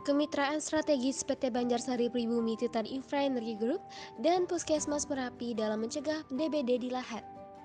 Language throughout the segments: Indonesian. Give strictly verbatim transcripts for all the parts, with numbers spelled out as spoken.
Kemitraan strategis P T Banjarsari Pribumi Titan Infra Energy Group dan Puskesmas Merapi dalam mencegah D B D di lahan.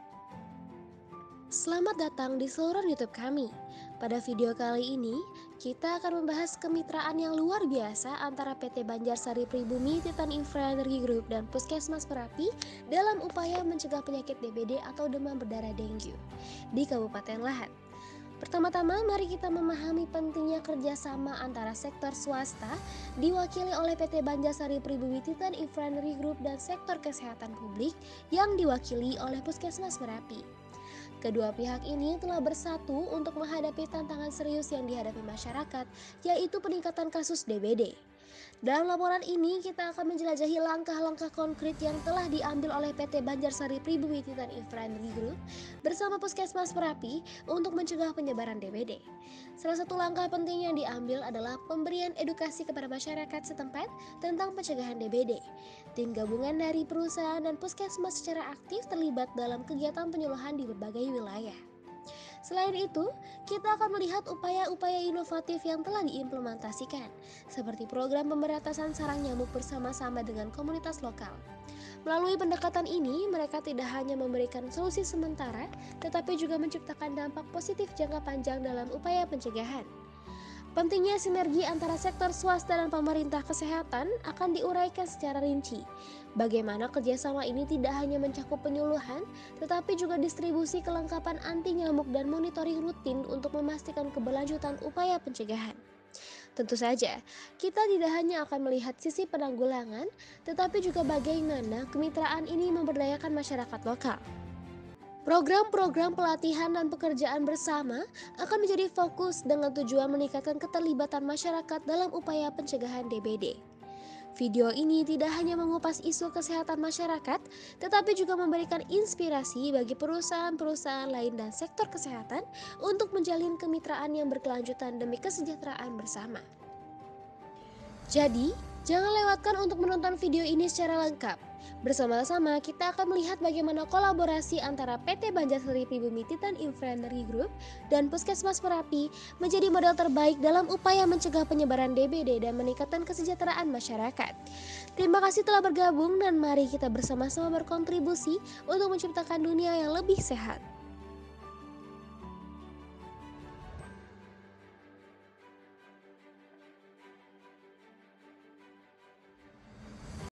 Selamat datang di saluran YouTube kami. Pada video kali ini, kita akan membahas kemitraan yang luar biasa antara P T Banjarsari Pribumi Titan Infra Energy Group dan Puskesmas Merapi dalam upaya mencegah penyakit D B D atau demam berdarah dengue di Kabupaten Lahat. Pertama-tama, mari kita memahami pentingnya kerjasama antara sektor swasta diwakili oleh P T Banjarsari Pribumi Titan Infra Energy Group dan sektor kesehatan publik yang diwakili oleh Puskesmas Merapi. Kedua pihak ini telah bersatu untuk menghadapi tantangan serius yang dihadapi masyarakat, yaitu peningkatan kasus D B D. Dalam laporan ini, kita akan menjelajahi langkah-langkah konkret yang telah diambil oleh P T Banjarsari Pribumi Titan Infra Energy Group bersama Puskesmas Merapi untuk mencegah penyebaran D B D. Salah satu langkah penting yang diambil adalah pemberian edukasi kepada masyarakat setempat tentang pencegahan D B D. Tim gabungan dari perusahaan dan puskesmas secara aktif terlibat dalam kegiatan penyuluhan di berbagai wilayah. Selain itu, kita akan melihat upaya-upaya inovatif yang telah diimplementasikan, seperti program pemberantasan sarang nyamuk bersama-sama dengan komunitas lokal. Melalui pendekatan ini, mereka tidak hanya memberikan solusi sementara, tetapi juga menciptakan dampak positif jangka panjang dalam upaya pencegahan. Pentingnya sinergi antara sektor swasta dan pemerintah kesehatan akan diuraikan secara rinci. Bagaimana kerjasama ini tidak hanya mencakup penyuluhan, tetapi juga distribusi kelengkapan anti nyamuk dan monitoring rutin untuk memastikan keberlanjutan upaya pencegahan. Tentu saja, kita tidak hanya akan melihat sisi penanggulangan, tetapi juga bagaimana kemitraan ini memberdayakan masyarakat lokal. Program-program pelatihan dan pekerjaan bersama akan menjadi fokus dengan tujuan meningkatkan keterlibatan masyarakat dalam upaya pencegahan D B D. Video ini tidak hanya mengupas isu kesehatan masyarakat, tetapi juga memberikan inspirasi bagi perusahaan-perusahaan lain dan sektor kesehatan untuk menjalin kemitraan yang berkelanjutan demi kesejahteraan bersama. Jadi, jangan lewatkan untuk menonton video ini secara lengkap. Bersama-sama kita akan melihat bagaimana kolaborasi antara P T Banjarsari Pribumi Titan Infra Energy Group dan Puskesmas Merapi menjadi model terbaik dalam upaya mencegah penyebaran D B D dan meningkatkan kesejahteraan masyarakat. Terima kasih telah bergabung dan mari kita bersama-sama berkontribusi untuk menciptakan dunia yang lebih sehat.